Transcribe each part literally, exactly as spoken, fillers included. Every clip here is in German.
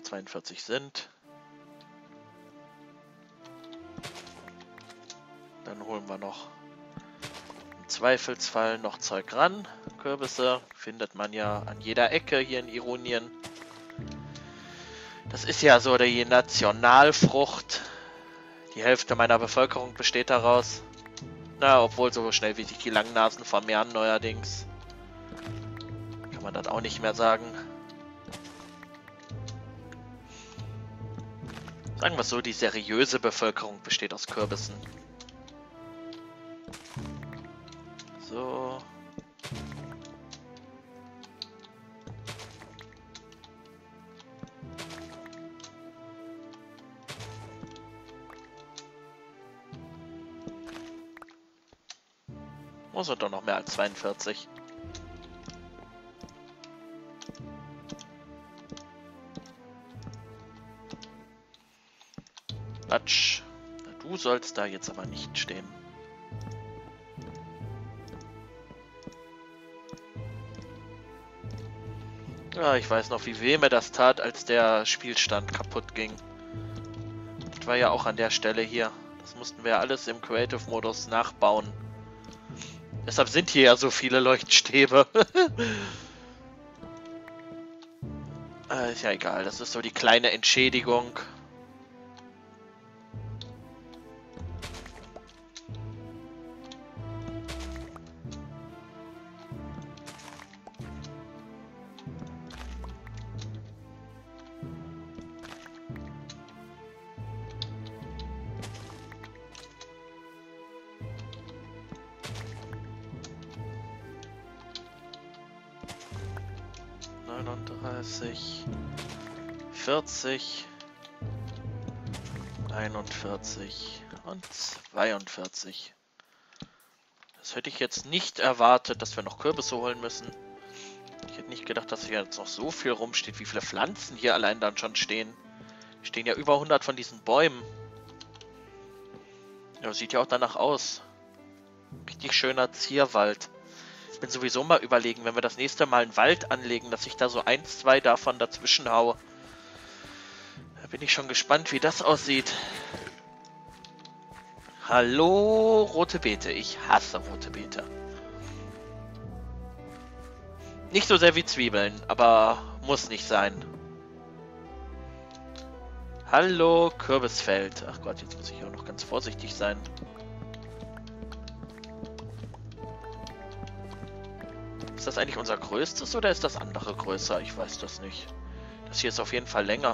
zweiundvierzig sind. Dann holen wir noch im Zweifelsfall noch Zeug ran. Kürbisse findet man ja an jeder Ecke hier in Ironien. Das ist ja so die Nationalfrucht. Die Hälfte meiner Bevölkerung besteht daraus. Na, obwohl so schnell wie sich die Langnasen vermehren neuerdings. Kann man das auch nicht mehr sagen. Sagen wir es so, die seriöse Bevölkerung besteht aus Kürbissen. So. Muss er doch noch mehr als zweiundvierzig. Quatsch. Du sollst da jetzt aber nicht stehen. Ja, ich weiß noch, wie weh mir das tat, als der Spielstand kaputt ging. Das war ja auch an der Stelle hier. Das mussten wir alles im Creative-Modus nachbauen. Deshalb sind hier ja so viele Leuchtstäbe. äh, ist ja egal, das ist so die kleine Entschädigung. neununddreißig, vierzig, einundvierzig und zweiundvierzig. Das hätte ich jetzt nicht erwartet, dass wir noch Kürbisse holen müssen. Ich hätte nicht gedacht, dass hier jetzt noch so viel rumsteht, wie viele Pflanzen hier allein dann schon stehen. Stehen ja über hundert von diesen Bäumen. Ja, sieht ja auch danach aus. Richtig schöner Zierwald. Ich bin sowieso mal überlegen, wenn wir das nächste Mal einen Wald anlegen, dass ich da so eins, zwei davon dazwischen haue. Da bin ich schon gespannt, wie das aussieht. Hallo, rote Beete. Ich hasse rote Beete. Nicht so sehr wie Zwiebeln, aber muss nicht sein. Hallo, Kürbisfeld. Ach Gott, jetzt muss ich auch noch ganz vorsichtig sein. Ist das eigentlich unser größtes oder ist das andere größer? Ich weiß das nicht. Das hier ist auf jeden Fall länger.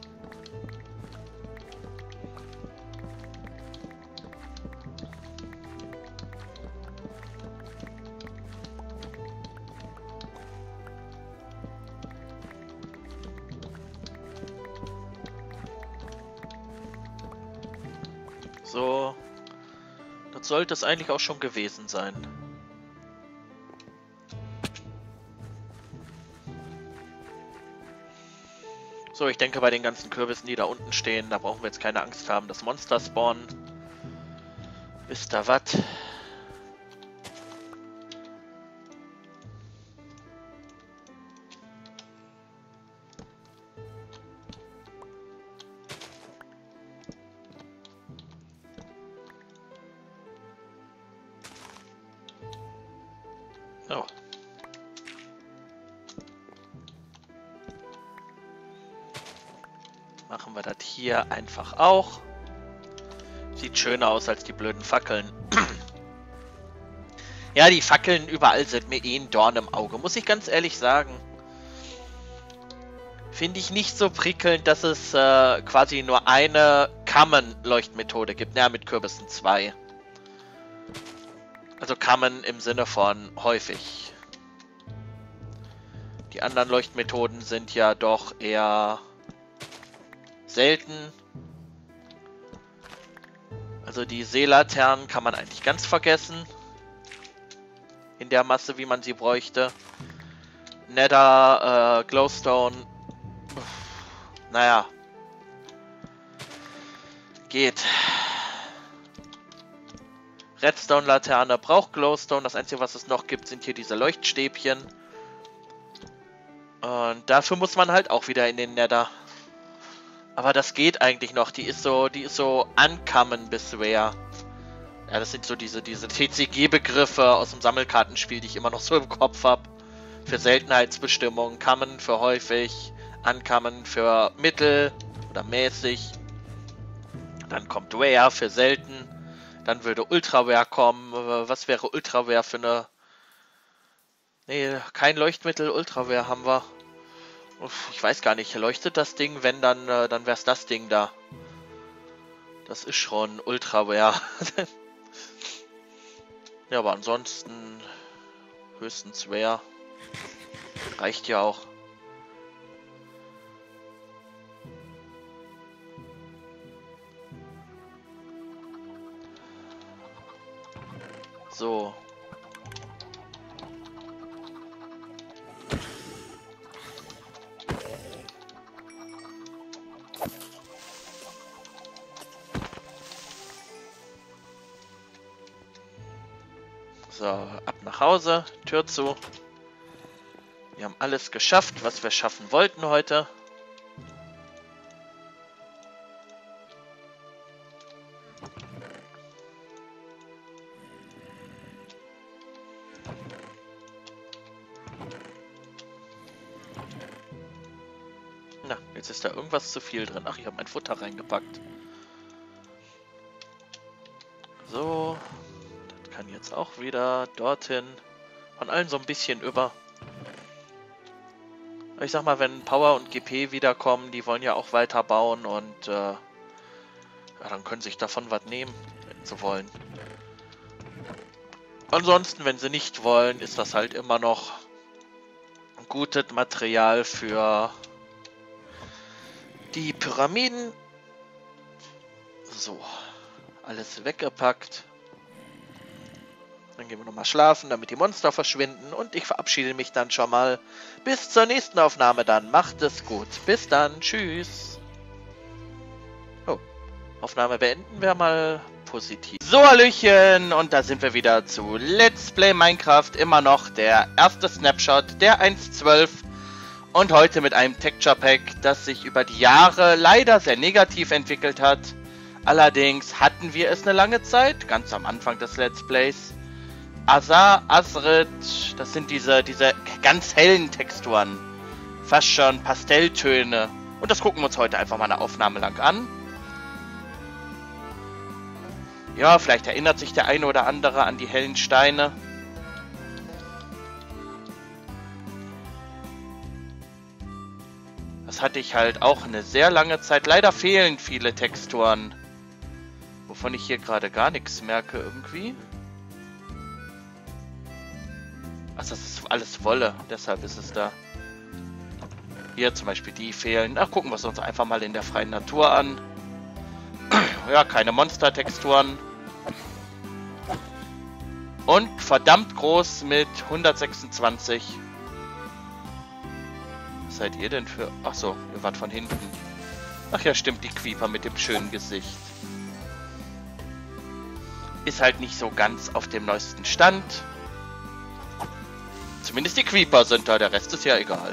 So. Das sollte es eigentlich auch schon gewesen sein. So, ich denke, bei den ganzen Kürbissen, die da unten stehen, da brauchen wir jetzt keine Angst haben, dass Monster spawnen. Ist da was? Oh. Machen wir das hier einfach auch. Sieht schöner aus als die blöden Fackeln. Ja, die Fackeln überall sind mir eh ein Dorn im Auge, muss ich ganz ehrlich sagen. Finde ich nicht so prickelnd, dass es äh, quasi nur eine Kamen-Leuchtmethode gibt. Ja, mit Kürbissen zwei. Also Kamen im Sinne von häufig. Die anderen Leuchtmethoden sind ja doch eher selten. Also die Seelaternen kann man eigentlich ganz vergessen. In der Masse, wie man sie bräuchte. Nether, äh, Glowstone. Naja. Geht. Redstone-Laterne braucht Glowstone. Das Einzige, was es noch gibt, sind hier diese Leuchtstäbchen. Und dafür muss man halt auch wieder in den Nether. Aber das geht eigentlich noch. Die ist so, die ist so uncommon bis rare. Ja, das sind so diese, diese T C G-Begriffe aus dem Sammelkartenspiel, die ich immer noch so im Kopf habe. Für Seltenheitsbestimmungen. Common für häufig, uncommon für mittel oder mäßig. Dann kommt rare für selten. Dann würde ultra rare kommen. Was wäre ultra rare für eine... Nee, kein Leuchtmittel, ultra rare haben wir. Ich weiß gar nicht, leuchtet das Ding? Wenn, dann, äh, dann wär's das Ding da. Das ist schon ultra rare. Ja, aber ansonsten höchstens rare. Reicht ja auch. So. So, ab nach Hause, Tür zu. Wir haben alles geschafft, was wir schaffen wollten heute. Na, jetzt ist da irgendwas zu viel drin. Ach, ich habe mein Futter reingepackt. So. Kann jetzt auch wieder dorthin. Von allen so ein bisschen über. Ich sag mal, wenn Power und G P wiederkommen, die wollen ja auch weiter bauen und äh, ja, dann können sich davon was nehmen, wenn sie wollen. Ansonsten, wenn sie nicht wollen, ist das halt immer noch gutes Material für die Pyramiden. So, alles weggepackt. Dann gehen wir nochmal schlafen, damit die Monster verschwinden. Und ich verabschiede mich dann schon mal. Bis zur nächsten Aufnahme dann. Macht es gut. Bis dann. Tschüss. Oh. Aufnahme beenden wir mal positiv. So, Hallöchen. Und da sind wir wieder zu Let's Play Minecraft. Immer noch der erste Snapshot der eins Punkt zwölf. Und heute mit einem Texture Pack, das sich über die Jahre leider sehr negativ entwickelt hat. Allerdings hatten wir es eine lange Zeit. Ganz am Anfang des Let's Plays. Azar, Azrit, das sind diese, diese ganz hellen Texturen. Fast schon Pastelltöne. Und das gucken wir uns heute einfach mal eine Aufnahme lang an. Ja, vielleicht erinnert sich der eine oder andere an die hellen Steine. Das hatte ich halt auch eine sehr lange Zeit. Leider fehlen viele Texturen. Wovon ich hier gerade gar nichts merke irgendwie. Ach, das ist alles Wolle, deshalb ist es da. Hier zum Beispiel, die fehlen. Ach, gucken wir es uns einfach mal in der freien Natur an. Ja, keine Monster-Texturen. Und verdammt groß mit hundertsechsundzwanzig. Was seid ihr denn für... Ach so, ihr wart von hinten. Ach ja, stimmt, die Creeper mit dem schönen Gesicht. Ist halt nicht so ganz auf dem neuesten Stand. Zumindest die Creeper sind da, der Rest ist ja egal.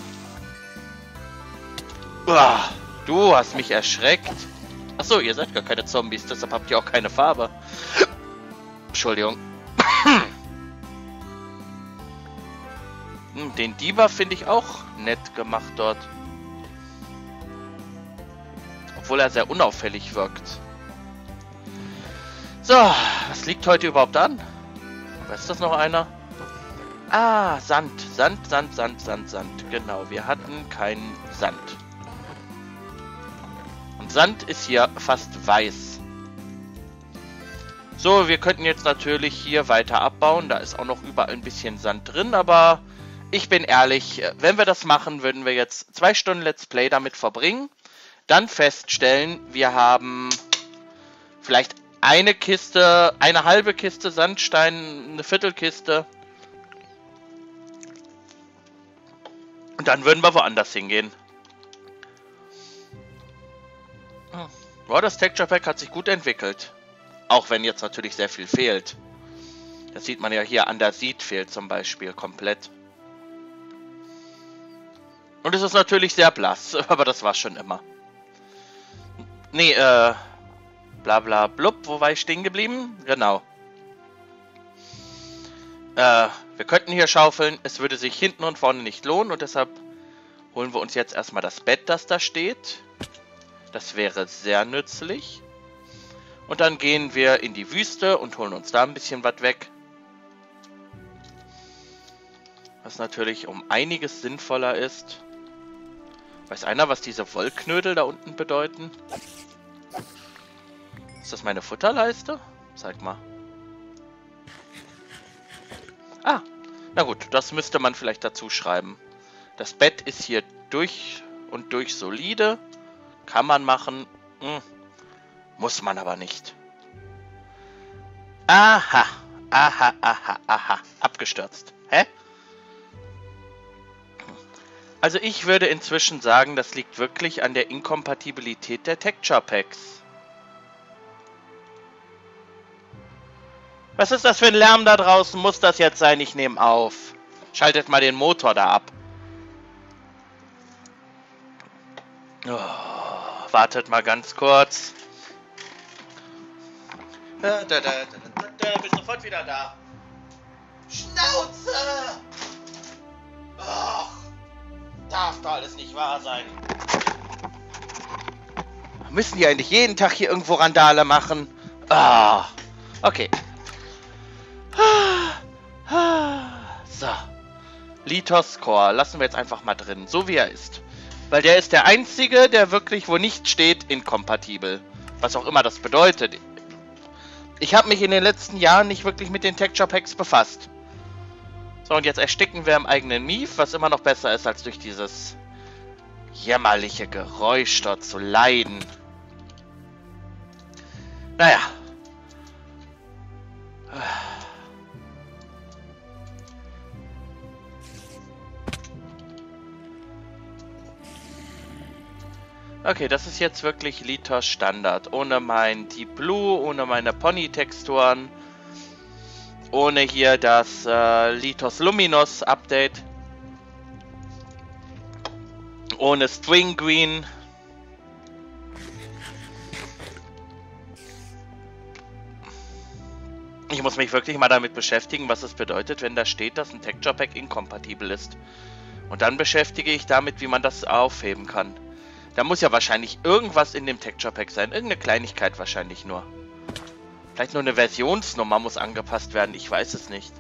Uah, du hast mich erschreckt. Achso, ihr seid gar keine Zombies, deshalb habt ihr auch keine Farbe. Entschuldigung. Den Diva finde ich auch nett gemacht dort. Obwohl er sehr unauffällig wirkt. So, was liegt heute überhaupt an? Weiß das noch einer? Ah, Sand. Sand, Sand, Sand, Sand, Sand. Genau, wir hatten keinen Sand. Und Sand ist hier fast weiß. So, wir könnten jetzt natürlich hier weiter abbauen. Da ist auch noch überall ein bisschen Sand drin, aber ich bin ehrlich, wenn wir das machen, würden wir jetzt zwei Stunden Let's Play damit verbringen. Dann feststellen, wir haben vielleicht eine Kiste, eine halbe Kiste Sandstein, eine Viertelkiste. Und dann würden wir woanders hingehen. Boah, das Texture Pack hat sich gut entwickelt. Auch wenn jetzt natürlich sehr viel fehlt. Das sieht man ja hier an der Seed fehlt zum Beispiel komplett. Und es ist natürlich sehr blass, aber das war schon immer. Nee, äh... Bla bla blub, wo war ich stehen geblieben? Genau. Äh, wir könnten hier schaufeln, es würde sich hinten und vorne nicht lohnen und deshalb holen wir uns jetzt erstmal das Bett, das da steht. Das wäre sehr nützlich. Und dann gehen wir in die Wüste und holen uns da ein bisschen was weg. Was natürlich um einiges sinnvoller ist. Weiß einer, was diese Wollknödel da unten bedeuten? Ist das meine Futterleiste? Zeig mal. Ah, na gut, das müsste man vielleicht dazu schreiben. Das Bett ist hier durch und durch solide. Kann man machen. Hm. Muss man aber nicht. Aha, aha, aha, aha. Abgestürzt. Hä? Also ich würde inzwischen sagen, das liegt wirklich an der Inkompatibilität der Texture Packs. Was ist das für ein Lärm da draußen? Muss das jetzt sein? Ich nehme auf. Schaltet mal den Motor da ab. Oh, wartet mal ganz kurz. Da, da, da, da, da, bin sofort wieder da. Schnauze! Och, darf doch alles nicht wahr sein. Müssen die eigentlich jeden Tag hier irgendwo Randale machen? Ah, okay. So. Lithos Core lassen wir jetzt einfach mal drin, so wie er ist. Weil der ist der einzige, der wirklich, wo nicht steht, inkompatibel. Was auch immer das bedeutet. Ich habe mich in den letzten Jahren nicht wirklich mit den Texture Packs befasst. So, und jetzt ersticken wir im eigenen Mief, was immer noch besser ist, als durch dieses jämmerliche Geräusch dort zu leiden. Naja. Okay, das ist jetzt wirklich Lithos Standard. Ohne mein Deep Blue, ohne meine Pony-Texturen. Ohne hier das äh, Lithos Luminous Update. Ohne String Green. Ich muss mich wirklich mal damit beschäftigen, was es bedeutet, wenn da steht, dass ein Texture Pack inkompatibel ist. Und dann beschäftige ich damit, wie man das aufheben kann. Da muss ja wahrscheinlich irgendwas in dem Texture Pack sein. Irgendeine Kleinigkeit wahrscheinlich nur. Vielleicht nur eine Versionsnummer muss angepasst werden. Ich weiß es nicht.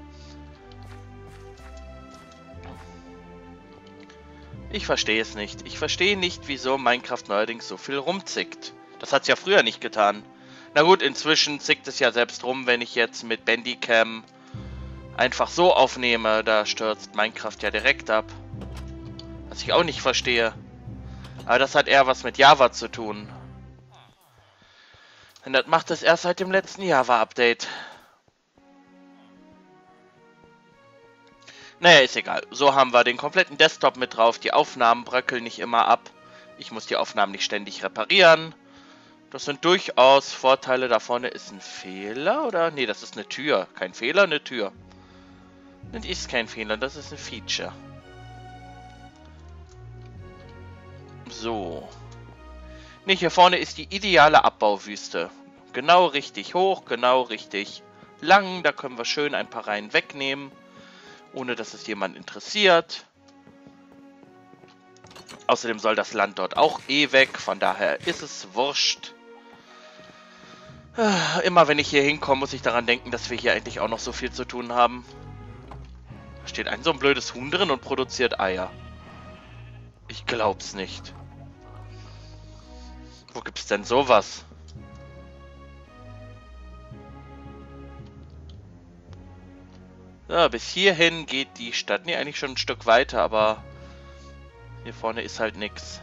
Ich verstehe es nicht. Ich verstehe nicht, wieso Minecraft neuerdings so viel rumzickt. Das hat es ja früher nicht getan. Na gut, inzwischen zickt es ja selbst rum, wenn ich jetzt mit Bandicam einfach so aufnehme. Da stürzt Minecraft ja direkt ab. Was ich auch nicht verstehe. Aber das hat eher was mit Java zu tun. Und das macht es erst seit dem letzten Java-Update. Naja, ist egal. So haben wir den kompletten Desktop mit drauf. Die Aufnahmen bröckeln nicht immer ab. Ich muss die Aufnahmen nicht ständig reparieren. Das sind durchaus Vorteile. Da vorne ist ein Fehler, oder? Nee, das ist eine Tür. Kein Fehler, eine Tür. Das ist kein Fehler, das ist ein Feature. So. Ne, hier vorne ist die ideale Abbauwüste. Genau richtig hoch, genau richtig lang. Da können wir schön ein paar Reihen wegnehmen, ohne dass es jemand interessiert. Außerdem soll das Land dort auch eh weg, von daher ist es wurscht. Immer wenn ich hier hinkomme, muss ich daran denken, dass wir hier eigentlich auch noch so viel zu tun haben. Da steht ein so ein blödes Huhn drin und produziert Eier. Ich glaub's nicht. Wo gibt's denn sowas? Ja, bis hierhin geht die Stadt. Ne, eigentlich schon ein Stück weiter, aber hier vorne ist halt nix.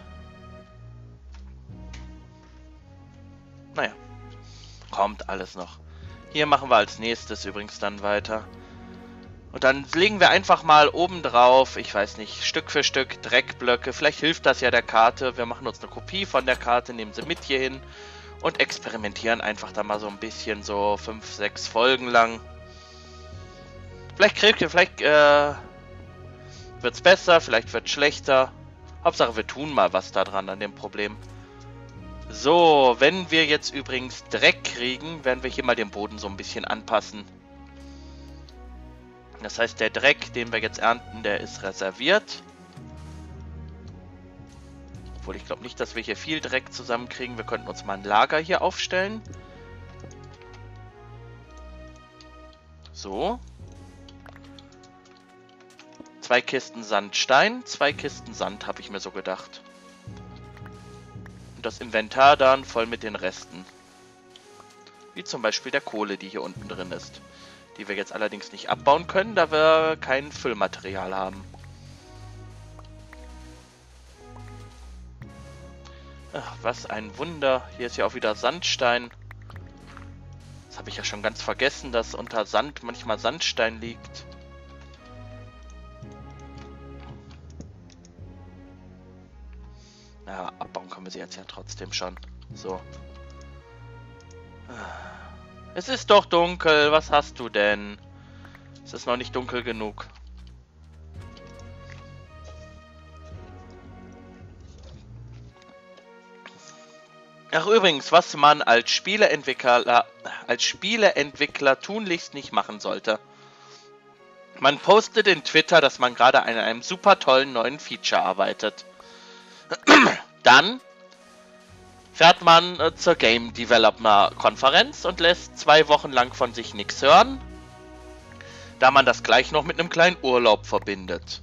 Naja. Kommt alles noch. Hier machen wir als nächstes übrigens dann weiter. Und dann legen wir einfach mal oben drauf, ich weiß nicht, Stück für Stück Dreckblöcke. Vielleicht hilft das ja der Karte. Wir machen uns eine Kopie von der Karte, nehmen sie mit hier hin und experimentieren einfach da mal so ein bisschen, so fünf, sechs Folgen lang. Vielleicht kriegt ihr, vielleicht äh, wird es besser, vielleicht wird es schlechter. Hauptsache wir tun mal was da dran an dem Problem. So, wenn wir jetzt übrigens Dreck kriegen, werden wir hier mal den Boden so ein bisschen anpassen. Das heißt, der Dreck, den wir jetzt ernten, der ist reserviert. Obwohl, ich glaube nicht, dass wir hier viel Dreck zusammenkriegen. Wir könnten uns mal ein Lager hier aufstellen. So. Zwei Kisten Sandstein, zwei Kisten Sand, habe ich mir so gedacht. Und das Inventar dann voll mit den Resten. Wie zum Beispiel der Kohle, die hier unten drin ist. Die wir jetzt allerdings nicht abbauen können, da wir kein Füllmaterial haben. Ach, was ein Wunder. Hier ist ja auch wieder Sandstein. Das habe ich ja schon ganz vergessen, dass unter Sand manchmal Sandstein liegt. Ja, abbauen können wir sie jetzt ja trotzdem schon. So. Es ist doch dunkel. Was hast du denn? Es ist noch nicht dunkel genug. Ach übrigens, was man als Spieleentwickler, als Spieleentwickler tunlichst nicht machen sollte. Man postet in Twitter, dass man gerade an einem super tollen neuen Feature arbeitet. Dann fährt man äh, zur Game Developer Konferenz und lässt zwei Wochen lang von sich nichts hören, da man das gleich noch mit einem kleinen Urlaub verbindet.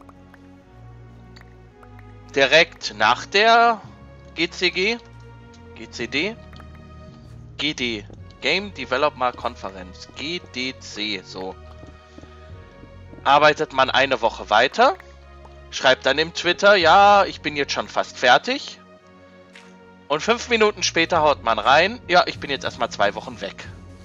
Direkt nach der G C G, G C D, G D, Game Developer Konferenz, G D C, so, arbeitet man eine Woche weiter. Schreibt dann im Twitter, ja, ich bin jetzt schon fast fertig. Und fünf Minuten später haut man rein, ja, ich bin jetzt erstmal zwei Wochen weg.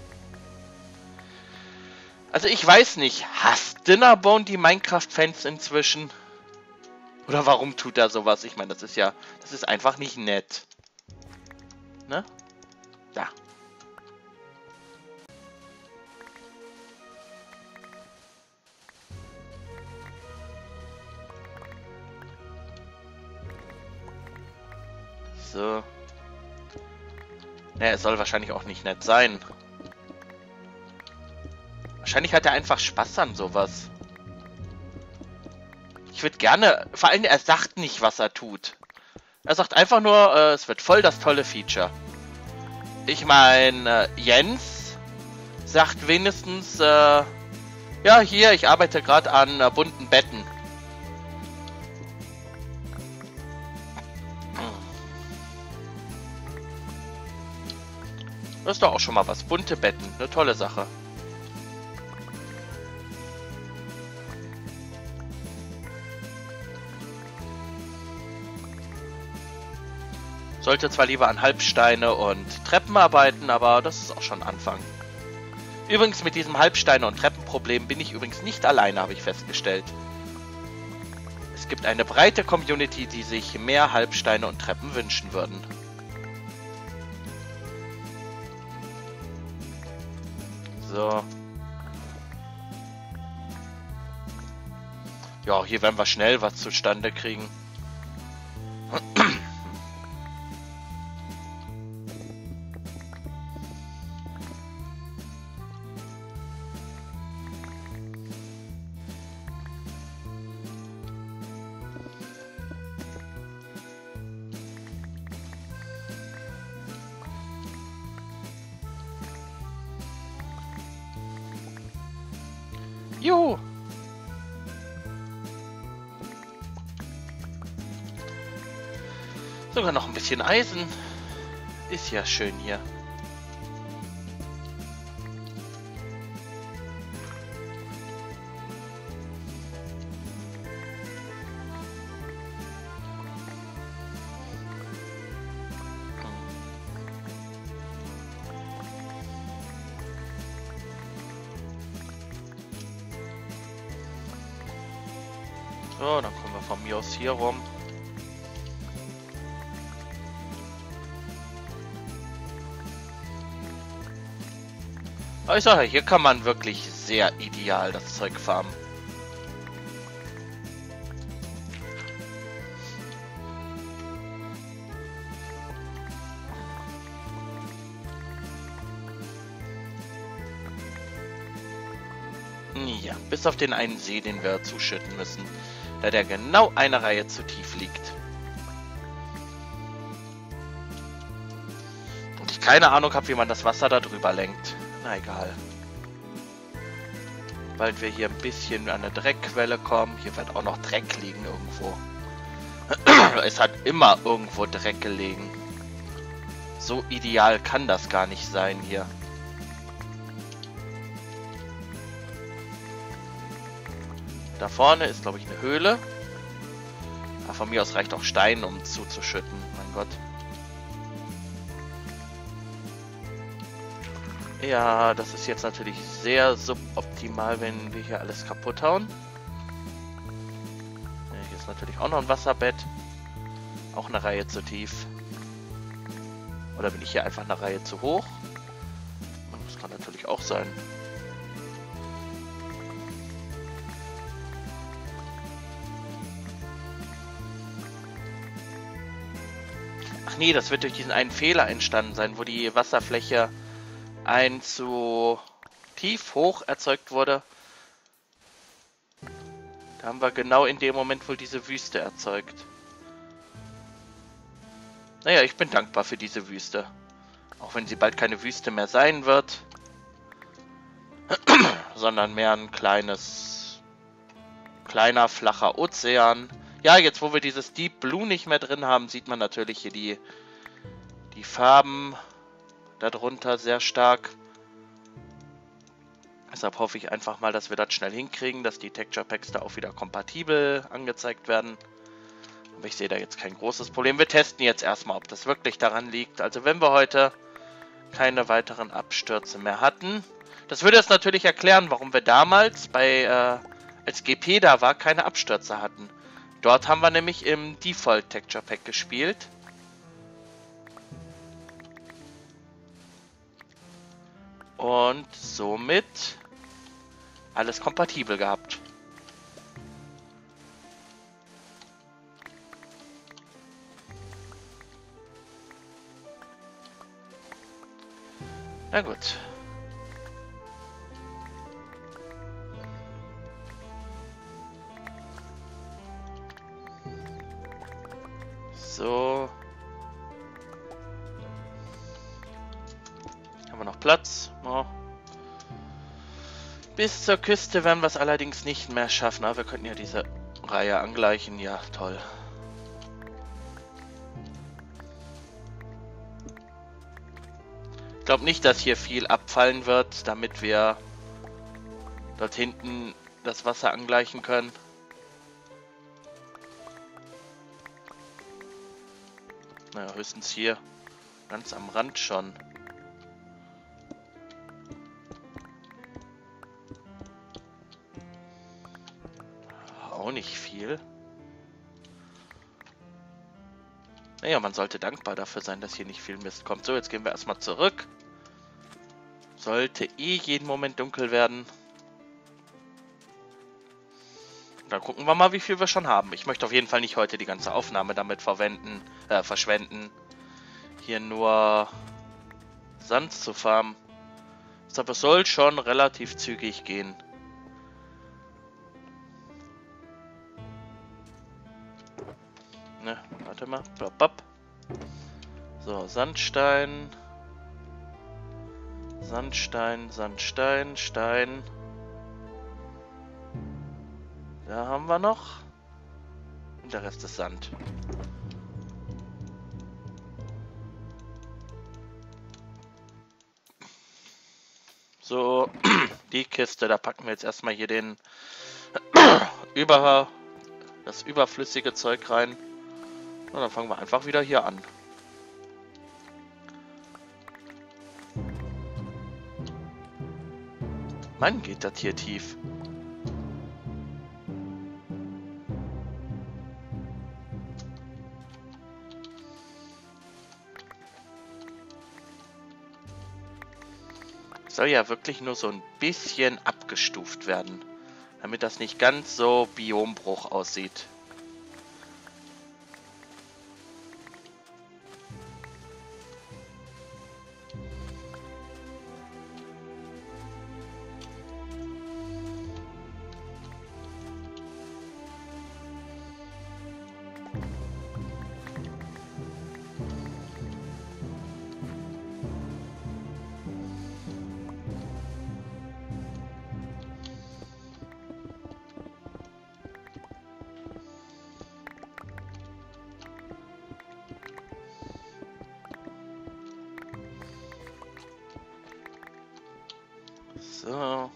Also ich weiß nicht, hasst Dinnerbone die Minecraft-Fans inzwischen? Oder warum tut er sowas? Ich meine, das ist ja, das ist einfach nicht nett. Ne? Ja. So. Ja, es soll wahrscheinlich auch nicht nett sein. Wahrscheinlich hat er einfach Spaß an sowas. Ich würde gerne... Vor allem, er sagt nicht, was er tut. Er sagt einfach nur, äh, es wird voll das tolle Feature. Ich meine, äh, Jens sagt wenigstens, äh, ja, hier, ich arbeite gerade an äh, bunten Betten. Das ist doch auch schon mal was. Bunte Betten. Eine tolle Sache. Sollte zwar lieber an Halbsteine und Treppen arbeiten, aber das ist auch schon ein Anfang. Übrigens, mit diesem Halbsteine- und Treppenproblem bin ich übrigens nicht alleine, habe ich festgestellt. Es gibt eine breite Community, die sich mehr Halbsteine und Treppen wünschen würden. So. Ja, hier werden wir schnell was zustande kriegen. Juhu! Sogar noch ein bisschen Eisen. Ist ja schön hier. So, dann kommen wir von mir aus hier rum. Aber ich sage, hier kann man wirklich sehr ideal das Zeug farmen. Ja, bis auf den einen See, den wir zuschütten müssen, da der genau eine Reihe zu tief liegt. Und ich keine Ahnung habe, wie man das Wasser da drüber lenkt. Na egal. Weil wir hier ein bisschen an eine Dreckquelle kommen. Hier wird auch noch Dreck liegen irgendwo. Es hat immer irgendwo Dreck gelegen. So ideal kann das gar nicht sein hier. Da vorne ist, glaube ich, eine Höhle. Aber von mir aus reicht auch Stein, um zuzuschütten. Mein Gott. Ja, das ist jetzt natürlich sehr suboptimal, wenn wir hier alles kaputt hauen. Ja, hier ist natürlich auch noch ein Wasserbett. Auch eine Reihe zu tief. Oder bin ich hier einfach eine Reihe zu hoch? Das kann natürlich auch sein. Ach nee, das wird durch diesen einen Fehler entstanden sein, wo die Wasserfläche ein zu tief hoch erzeugt wurde. Da haben wir genau in dem Moment wohl diese Wüste erzeugt. Naja, ich bin dankbar für diese Wüste. Auch wenn sie bald keine Wüste mehr sein wird. Sondern mehr ein kleines, kleiner, flacher Ozean. Ja, jetzt wo wir dieses Deep Blue nicht mehr drin haben, sieht man natürlich hier die, die Farben darunter sehr stark. Deshalb hoffe ich einfach mal, dass wir das schnell hinkriegen, dass die Texture Packs da auch wieder kompatibel angezeigt werden. Aber ich sehe da jetzt kein großes Problem. Wir testen jetzt erstmal, ob das wirklich daran liegt. Also wenn wir heute keine weiteren Abstürze mehr hatten. Das würde es natürlich erklären, warum wir damals, bei äh, als G P da war, keine Abstürze hatten. Dort haben wir nämlich im Default Texture Pack gespielt. Und somit alles kompatibel gehabt. Na gut. So. Haben wir noch Platz? Oh. Bis zur Küste werden wir es allerdings nicht mehr schaffen. Aber wir könnten ja diese Reihe angleichen. Ja, toll. Ich glaube nicht, dass hier viel abfallen wird, damit wir dort hinten das Wasser angleichen können. Naja, höchstens hier ganz am Rand schon. Auch nicht viel. Naja, man sollte dankbar dafür sein, dass hier nicht viel Mist kommt. So, jetzt gehen wir erstmal zurück. Sollte eh jeden Moment dunkel werden. Dann gucken wir mal, wie viel wir schon haben. Ich möchte auf jeden Fall nicht heute die ganze Aufnahme damit verwenden, äh, verschwenden. Hier nur Sand zu farmen. Deshalb, es soll schon relativ zügig gehen. Ne, warte mal. Blop, blop. So, Sandstein. Sandstein, Sandstein, Stein. Da haben wir noch. Und der Rest ist Sand. So, die Kiste, da packen wir jetzt erstmal hier den über das überflüssige Zeug rein. Und dann fangen wir einfach wieder hier an. Mann, geht das hier tief. Soll ja wirklich nur so ein bisschen abgestuft werden, damit das nicht ganz so Biombruch aussieht. So.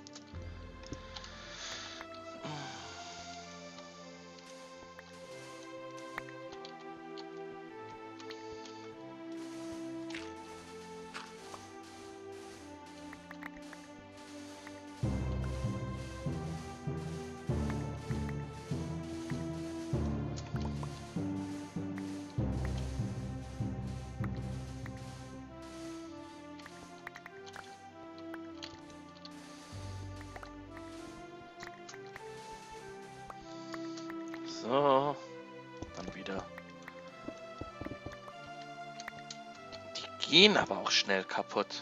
So, dann wieder. Die gehen aber auch schnell kaputt.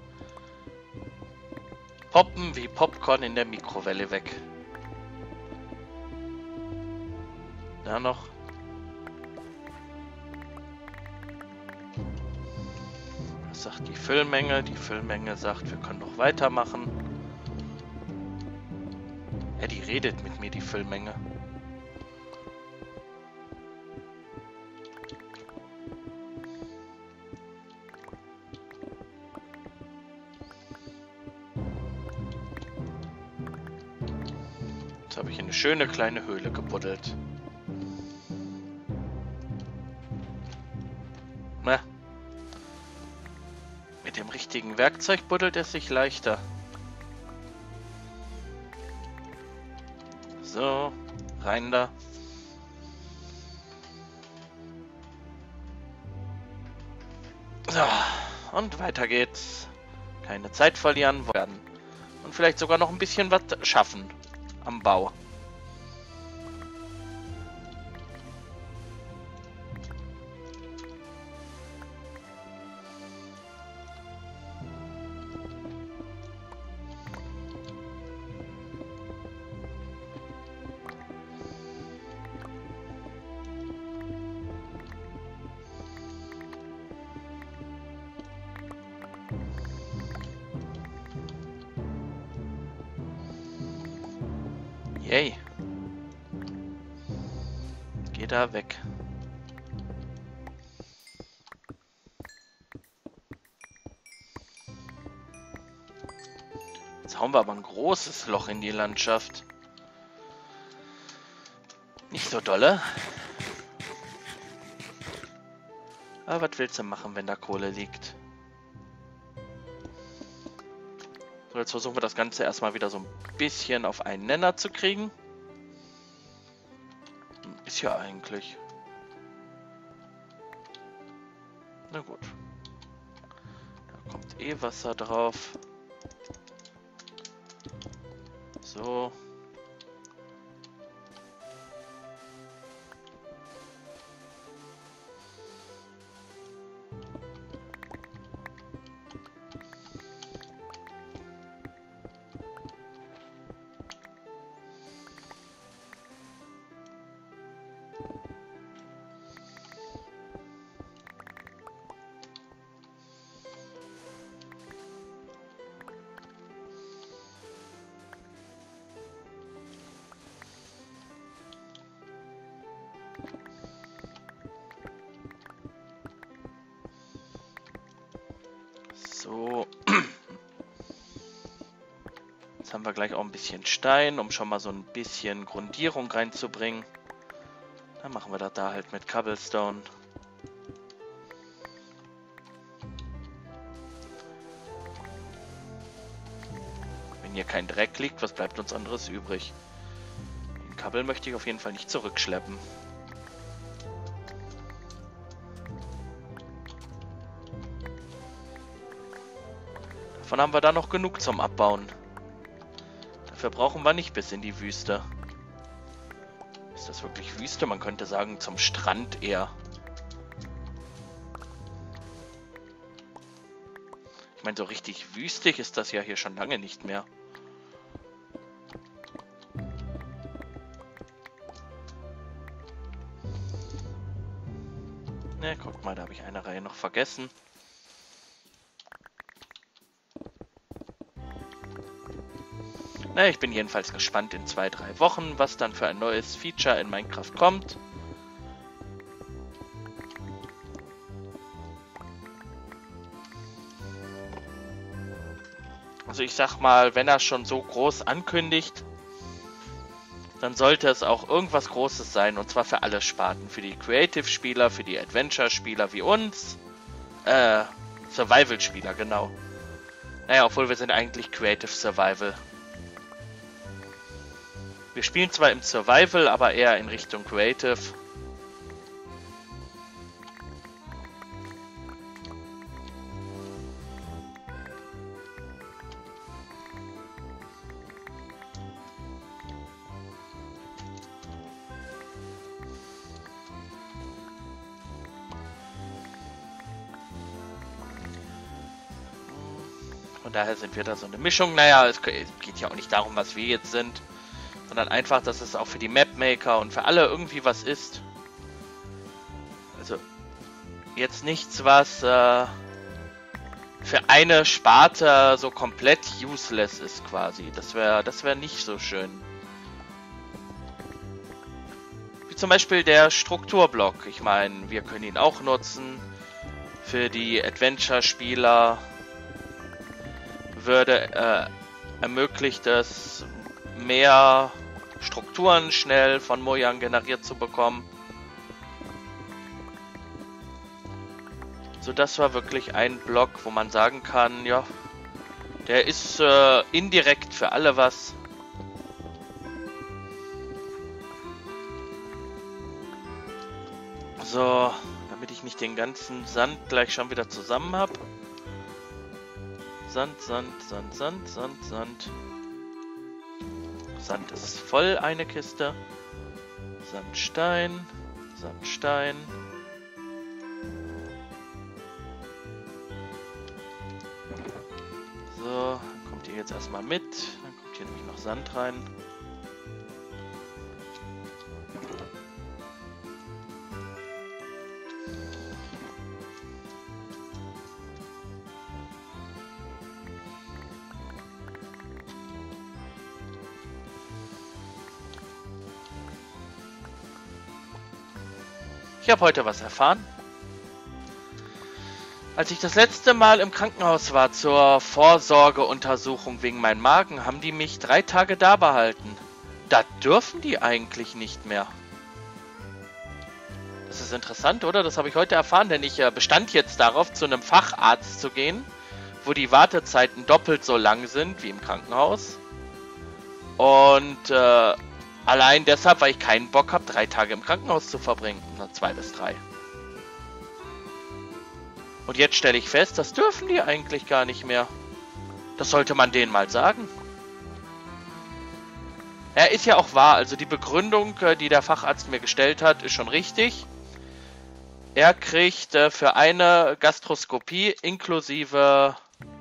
Poppen wie Popcorn in der Mikrowelle weg. Da noch. Was sagt die Füllmenge? Die Füllmenge sagt, wir können noch weitermachen. Ja, die redet mit mir, die Füllmenge. Jetzt habe ich eine schöne kleine Höhle gebuddelt. Na, mit dem richtigen Werkzeug buddelt es sich leichter. So, rein da. So, und weiter geht's. Keine Zeit verlieren werden. Und vielleicht sogar noch ein bisschen was schaffen am Bau. Yay. Geh da weg. Jetzt hauen wir aber ein großes Loch in die Landschaft. Nicht so dolle. Aber was willst du machen, wenn da Kohle liegt? So, jetzt versuchen wir das Ganze erstmal wieder so ein bisschen auf einen Nenner zu kriegen. Ist ja eigentlich. Na gut. Da kommt eh Wasser drauf. So. So. Jetzt haben wir gleich auch ein bisschen Stein, um schon mal so ein bisschen Grundierung reinzubringen. Dann machen wir das da halt mit Cobblestone. Wenn hier kein Dreck liegt, was bleibt uns anderes übrig? Den Kabel möchte ich auf jeden Fall nicht zurückschleppen. Davon haben wir da noch genug zum Abbauen. Dafür brauchen wir nicht bis in die Wüste. Ist das wirklich Wüste? Man könnte sagen, zum Strand eher. Ich meine, so richtig wüstig ist das ja hier schon lange nicht mehr. Ne, guck mal, da habe ich eine Reihe noch vergessen. Na, ich bin jedenfalls gespannt in zwei, drei Wochen, was dann für ein neues Feature in Minecraft kommt. Also ich sag mal, wenn er schon so groß ankündigt, dann sollte es auch irgendwas Großes sein. Und zwar für alle Sparten. Für die Creative-Spieler, für die Adventure-Spieler wie uns. Äh, Survival-Spieler, genau. Naja, obwohl wir sind eigentlich Creative Survival. Wir spielen zwar im Survival, aber eher in Richtung Creative. Von daher sind wir da so eine Mischung. Naja, es geht ja auch nicht darum, was wir jetzt sind, sondern einfach, dass es auch für die Mapmaker und für alle irgendwie was ist. Also jetzt nichts, was äh, für eine Sparte so komplett useless ist quasi. Das wäre das wäre nicht so schön. Wie zum Beispiel der Strukturblock. Ich meine, wir können ihn auch nutzen. Für die Adventure-Spieler würde äh, ermöglicht es, mehr Strukturen schnell von Mojang generiert zu bekommen. So, das war wirklich ein Block, wo man sagen kann, ja, der ist äh, indirekt für alle was. So, damit ich nicht den ganzen Sand gleich schon wieder zusammen habe. Sand, Sand, Sand, Sand, Sand, Sand. Sand ist voll, eine Kiste. Sandstein, Sandstein. So, dann kommt ihr jetzt erstmal mit. Dann kommt hier nämlich noch Sand rein. Ich habe heute was erfahren. Als ich das letzte Mal im Krankenhaus war zur Vorsorgeuntersuchung wegen meinem Magen, haben die mich drei Tage da behalten. Da dürfen die eigentlich nicht mehr. Das ist interessant, oder? Das habe ich heute erfahren, denn ich äh, bestand jetzt darauf, zu einem Facharzt zu gehen, wo die Wartezeiten doppelt so lang sind wie im Krankenhaus. Und äh, allein deshalb, weil ich keinen Bock habe, drei Tage im Krankenhaus zu verbringen. Na, zwei bis drei. Und jetzt stelle ich fest, das dürfen die eigentlich gar nicht mehr. Das sollte man denen mal sagen. Ja, ist ja auch wahr. Also die Begründung, die der Facharzt mir gestellt hat, ist schon richtig. Er kriegt äh, für eine Gastroskopie inklusive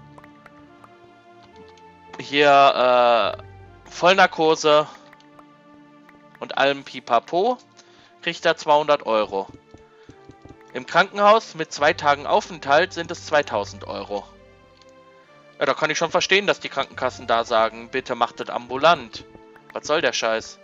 hier äh, Vollnarkose und allem Pipapo, kriegt er zweihundert Euro. Im Krankenhaus mit zwei Tagen Aufenthalt sind es zweitausend Euro. Ja, da kann ich schon verstehen, dass die Krankenkassen da sagen, bitte macht das ambulant. Was soll der Scheiß?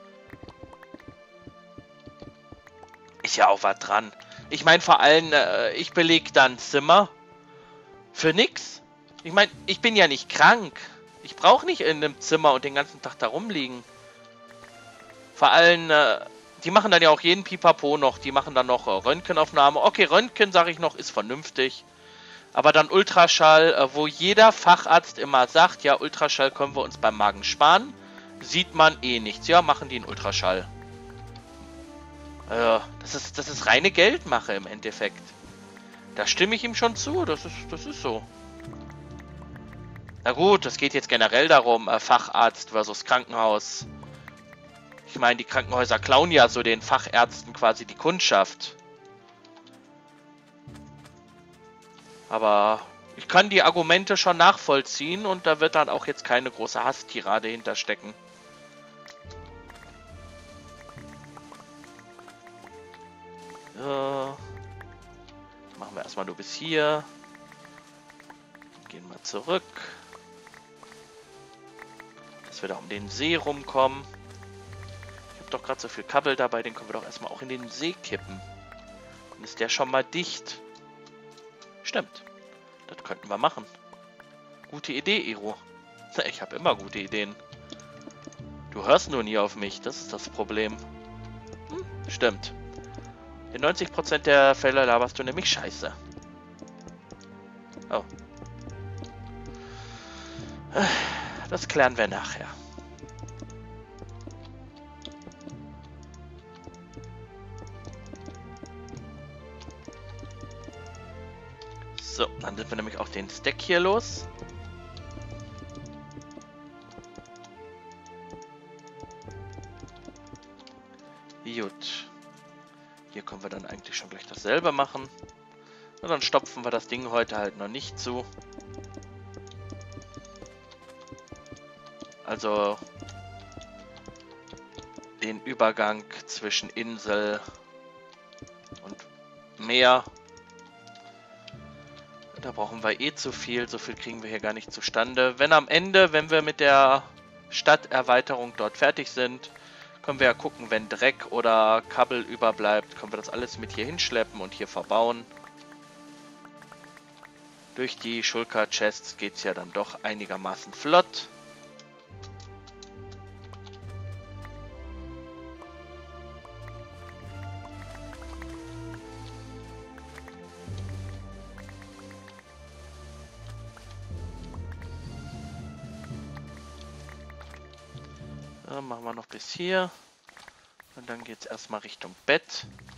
Ist ja auch was dran. Ich meine vor allem, äh, ich belege dann Zimmer für nix. Ich meine, ich bin ja nicht krank. Ich brauche nicht in einem Zimmer und den ganzen Tag da rumliegen. Vor allem, äh, die machen dann ja auch jeden Pipapo noch. Die machen dann noch äh, Röntgenaufnahme. Okay, Röntgen, sage ich noch, ist vernünftig. Aber dann Ultraschall, äh, wo jeder Facharzt immer sagt, ja, Ultraschall können wir uns beim Magen sparen. Sieht man eh nichts. Ja, machen die einen Ultraschall. Äh, das ist, das ist reine Geldmache im Endeffekt. Da stimme ich ihm schon zu. Das ist, das ist so. Na gut, es geht jetzt generell darum, äh, Facharzt versus Krankenhaus. Ich meine, die Krankenhäuser klauen ja so den Fachärzten quasi die Kundschaft. Aber ich kann die Argumente schon nachvollziehen und da wird dann auch jetzt keine große Hasstirade hinterstecken. So. Machen wir erstmal nur bis hier. Gehen wir zurück. Dass wir da um den See rumkommen. Ich habe doch gerade so viel Kabel dabei, den können wir doch erstmal auch in den See kippen. Dann ist der schon mal dicht. Stimmt. Das könnten wir machen. Gute Idee, Iro. Ich habe immer gute Ideen. Du hörst nur nie auf mich, das ist das Problem. Hm, stimmt. In neunzig Prozent der Fälle laberst du nämlich Scheiße. Oh. Das klären wir nachher. So, dann sind wir nämlich auch den Stack hier los. Gut. Hier können wir dann eigentlich schon gleich dasselbe machen. Und dann stopfen wir das Ding heute halt noch nicht zu. Also den Übergang zwischen Insel und Meer. Da brauchen wir eh zu viel. So viel kriegen wir hier gar nicht zustande. Wenn am Ende, wenn wir mit der Stadterweiterung dort fertig sind, können wir ja gucken, wenn Dreck oder Kabel überbleibt, können wir das alles mit hier hinschleppen und hier verbauen. Durch die Shulker-Chests geht es ja dann doch einigermaßen flott. Machen wir noch bis hier. Und dann geht es erstmal Richtung Bett.